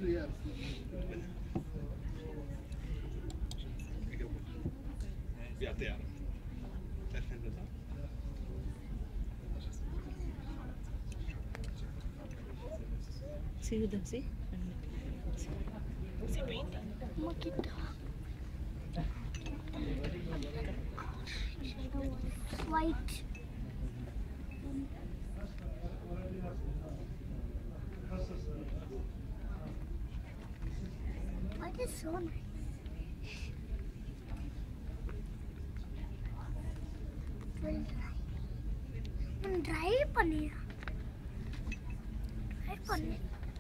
بيعطيها Sí, sí. White. White is so nice. Dry paneer. Dry paneer.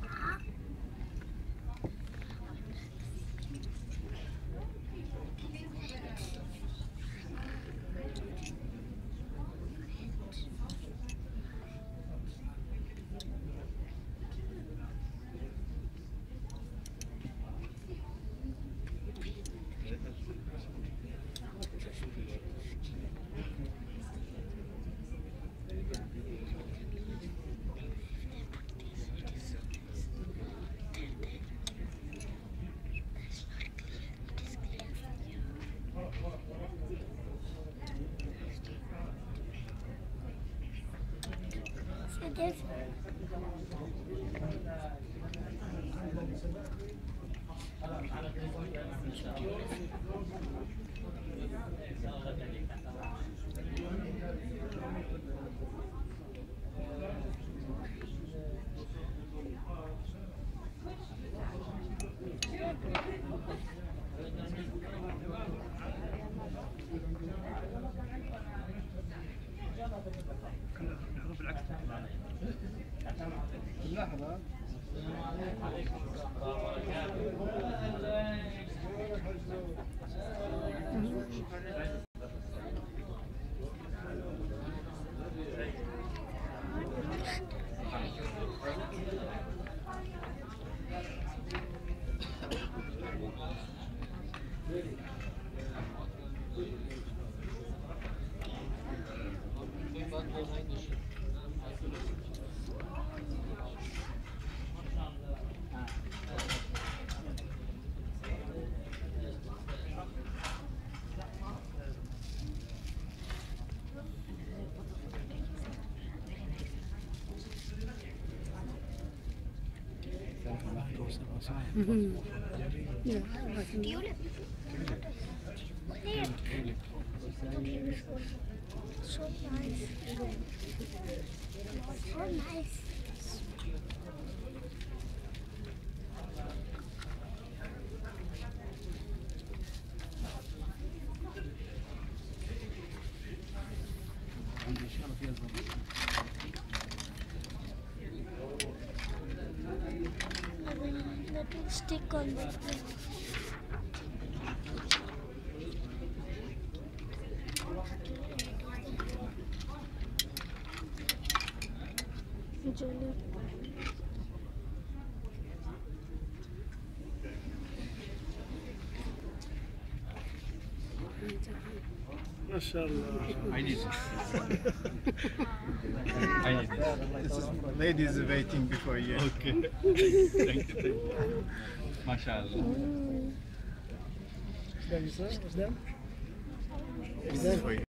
This. لحظة Tulip. So nice. So nice. Let it stick on this one. Jelly. ما شاء الله. I need this. I need this. Lady is waiting before you. Okay. Thank you. ما شاء الله. This is for you.